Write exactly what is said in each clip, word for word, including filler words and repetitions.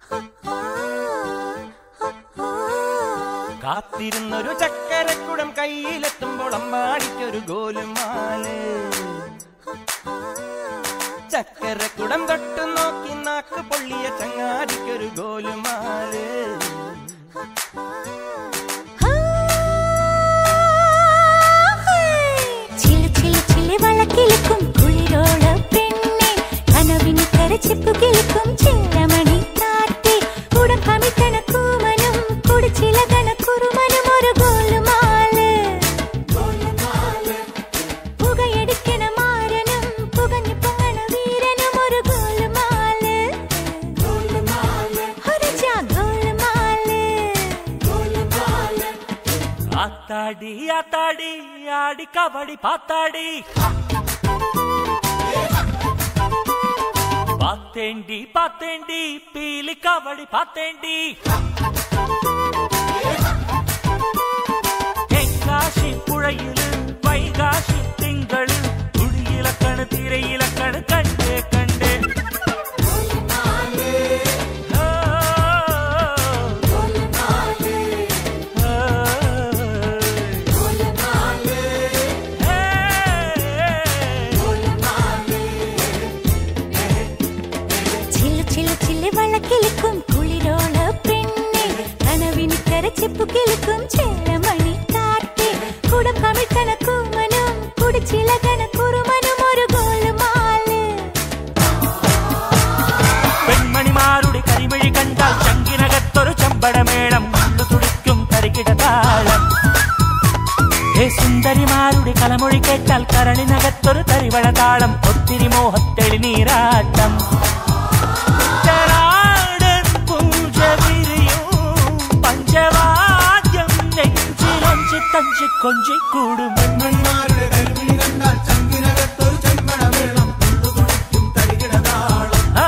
കാത്തിരുന്നൊരു ചക്കരക്കുടം കയ്യിലെത്തുമ്പോൾ അമ്മാടിക്കൊരു ഗോലുമാല്. ചക്കരക്കുടം തൊട്ടു നോക്കി നാക്ക് പൊള്ളിയ ചങ്ങാടിക്കൊരു ഗോലുമാല്. വളക്കിലുക്കും കുളിരോള പെണ്ണെ കനവിന് കരച്ചിപ്പു കിളിക്കും ചെല്ലമണി കാറ്റേ കൂടം കമിട്ടണ കൂമനും കുടിച്ചിലകണ കുറുമനും ഒരു ഗോലുമാല്. പുകയടിക്കണ മാരനും പുകഞ്ഞു പൊങ്ങണ വീരനും ഒരു ഗോലുമാല്. ഒരു ജാ ഗോലുമാല്. ആത്താടി ആത്താടി ആടി കബഡി പാത്താടി പാത്തേണ്ടി പാത്തേണ്ടി പീലി കബഡി പാത്തേണ്ടി തെങ്കാശി പുഴയില് വൈകാശി തിങ്കള് കുടിയിലക്കണ് തിരയിലക്കണ് കണ്ടേ കണ്ടേ വളക്കിലുക്കും കുളിരോള പെണ്ണെ കനവിന് കരച്ചിപ്പു കിളിക്കും ചെല്ലമണി കാറ്റേ കൂടം കമിട്ടണ കൂമനും കുടിച്ചിലകണ കുറുമനും ഒരു ഗോലുമാല്. പെൺമണിമാരുടെ കരിമഴി കണ്ടാൽ ചങ്കിനകത്തൊരു ചമ്പടമേളം ഉള്ളു തുടിക്കും കരികിട താളം. ഹേ സുന്ദരിമാരുടെ കലമൊഴി കേട്ടാൽ കരളിനകത്തൊരു തരിവള താളം. ഒത്തിരി മോഹത്തെളി നീരാട്ടം പഞ്ചവാദ്യം നെഞ്ചിലൊഞ്ചി തഞ്ചി കൊഞ്ചി കൂടും. പെൺമണിമാരുടെ കരിമിഴി കണ്ടാൽ ചങ്കിനകത്തൊരു ചെമ്പടമേളം ഉള്ളു തുടിക്കും തരികിട താളം.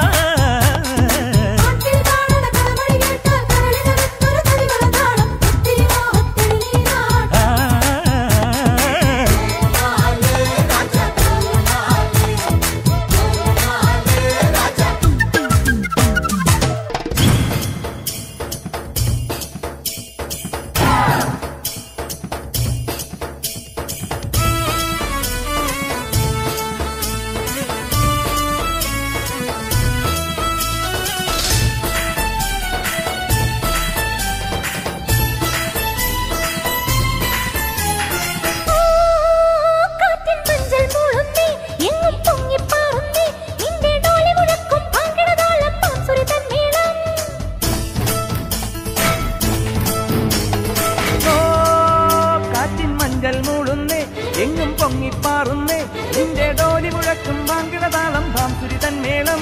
എങ്ങും പൊങ്ങിപ്പാറുന്നേ നിന്റെ ഡോലി മുഴക്കും വാങ്കിടതാളം ഭാംസുരി തന്മേളം.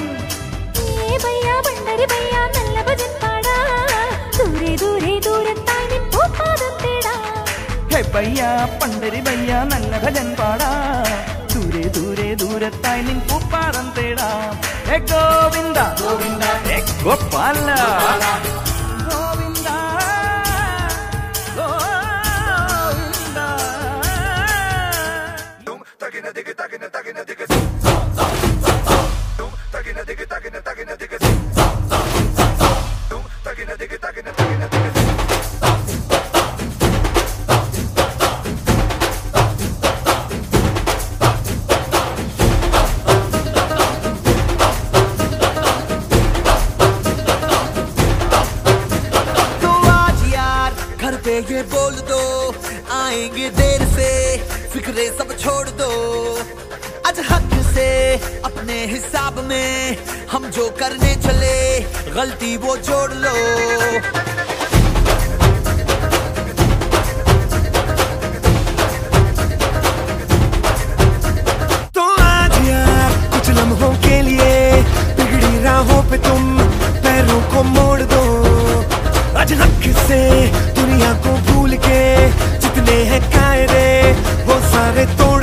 പണ്ടരി ബയ്യ നല്ല ഭജൻ പാടാ ദൂരെ ദൂരെ ദൂരത്തായി നിൻ പൂപ്പാടം തേടാ. ഹേ ഗോവിന്ദ ഗോവിന്ദ ഹേ ഗോപാല ഗോവിന്ദ ഗോവിന്ദ. തകിന ദിഗ തകിന തകിന ദിഗ തകിന ദിഗ തകിന തകിന ദിഗ തകിന ദിഗ തകിന തകിന ദിഗ. ये बोल दो आएंगे देर से फिक्रे सब छोड़ दो. आज हक से अपने हिसाब में हम जो करने चले गलती वो जोड़ लो. तो आज यार कुछ लम्हों के लिए बिगड़ी राहों पे तुम पैरों को मोड़ दो. आज हक से दुनिया को भूल के जितने हैं कायदे वो सारे तोड़